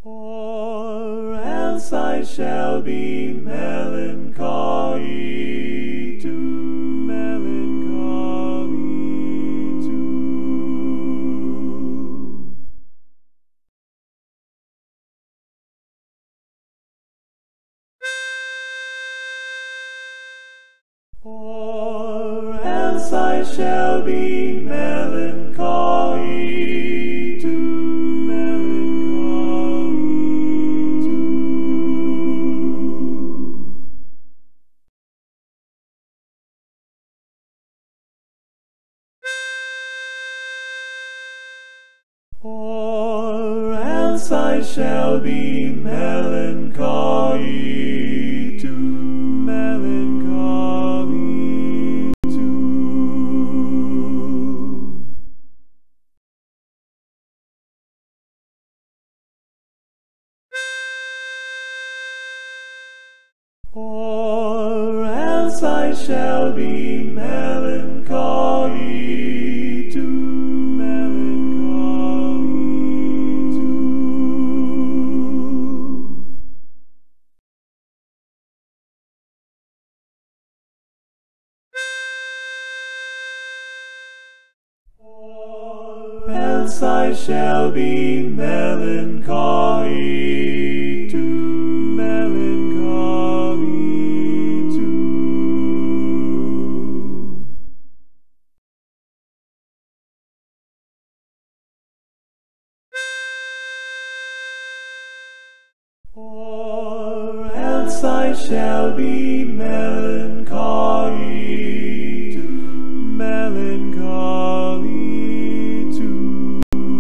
or else I shall be melancholy too. Melancholy too. Or else I shall be melancholy too. Melancholy too. Or else I shall be melancholy too. Melancholy too. Or else I shall be melancholy too. Melancholy too. Or else I shall be melancholy too. Melancholy too. Or else I shall be melancholy too. Melancholy too.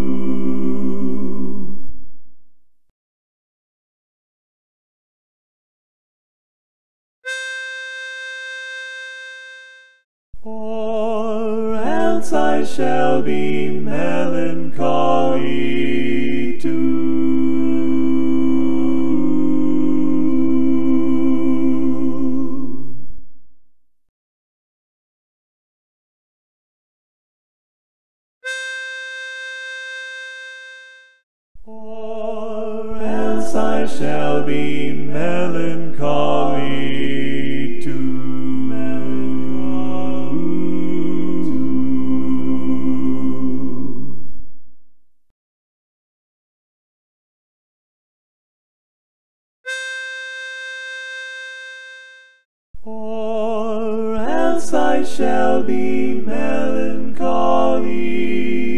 Or else I shall be melancholy too. Or else I shall be melancholy too. Melancholy too. Or else I shall be melancholy